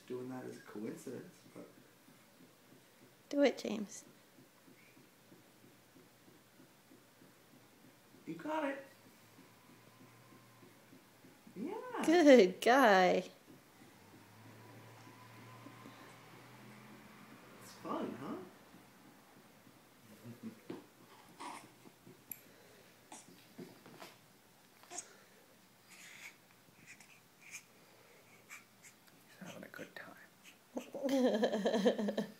just doing that as a coincidence, but... Do it, James. You got it. Yeah. Good guy. It's fun, huh? He's having a good time.